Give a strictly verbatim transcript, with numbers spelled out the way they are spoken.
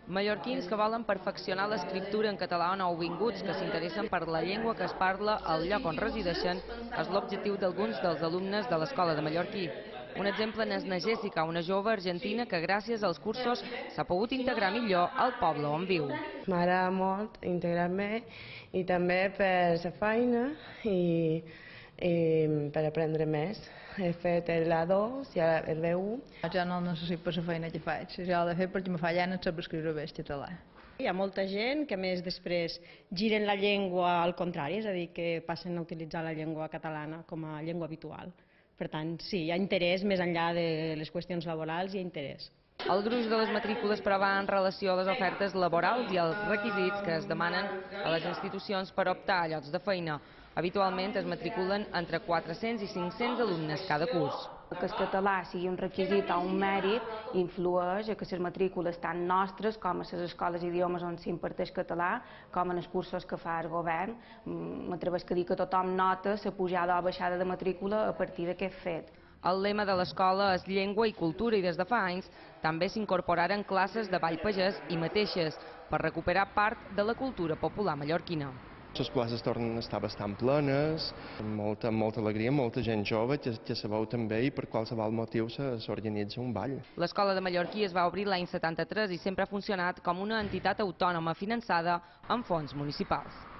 Mallorquins que volen perfeccionar l'escriptura en català o nouvinguts que s'interessen per la llengua que es parla al lloc on resideixen és l'objectiu d'alguns dels alumnes de l'Escola de Mallorquí. Un exemple n'és na Jessica, una jove argentina que gràcies als cursos s'ha pogut integrar millor al poble on viu. M'agrada molt integrar-me i també per la feina i, i per aprendre més. He fet el A dos i el B u. Jo no el necessito per la feina que faig, jo l'he de fer perquè me fa gana saber escriure bé el català. Hi ha molta gent que més després giren la llengua al contrari, és a dir, que passen a utilitzar la llengua catalana com a llengua habitual. Per tant, sí, hi ha interès, més enllà de les qüestions laborals, hi ha interès. El gruix de les matrícules però va en relació a les ofertes laborals i als requisits que es demanen a les institucions per optar a llocs de feina. Habitualment es matriculen entre quatre-cents i cinc-cents alumnes cada curs. Que el català sigui un requisit o un mèrit influeix a que les matrícules tant nostres com a les escoles d'idiomes on s'imparteix català, com en els cursos que fa el govern. M'atreveixo a dir que tothom nota la pujada o baixada de matrícula a partir d'aquest fet. El lema de l'escola és llengua i cultura i des de fa anys també s'incorporaren classes de ball pagès i mateixes per recuperar part de la cultura popular mallorquina. Les places tornen a estar bastant plenes, amb molta, molta alegria, molta gent jove, que, que sabeu també i per qualsevol motiu s'organitza un ball. L'Escola de Mallorquí es va obrir l'any setanta-tres i sempre ha funcionat com una entitat autònoma finançada amb fons municipals.